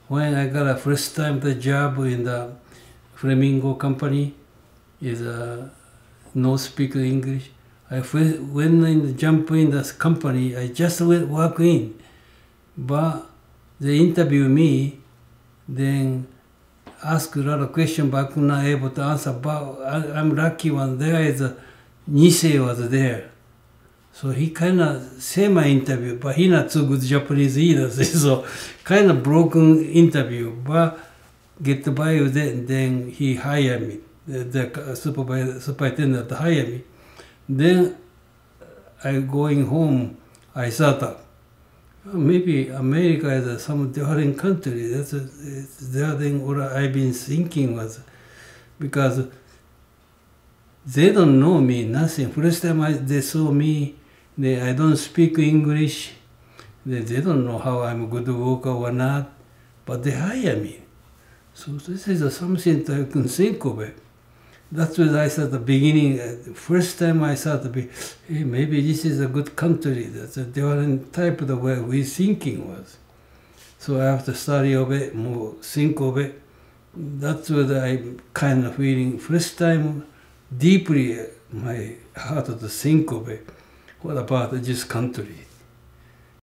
when I got a first time the job in the Flamingo company, is no speak English. When I jump in this company, I just walk in, but they interview me, then ask a lot of questions, but I could not able to answer. But I'm lucky one. There is a Nisei was there, so he kind of say my interview, but he not so good Japanese either. So kind of broken interview, but get by with it. And then he hired me. The superintendent hired me. Then I going home. I thought maybe America is some different country. That's the other thing what I've been thinking was, because they don't know me, nothing. First time they saw me, I don't speak English. They don't know how I'm a good worker or not, but they hire me. So this is something that I can think of it. That's what I thought at the beginning. First time I thought, hey, maybe this is a good country. That's a different type of the way we thinking was. So I have to study of it, more think of it. That's what I'm kind of feeling. First time, deeply my heart to think of it. What about this country?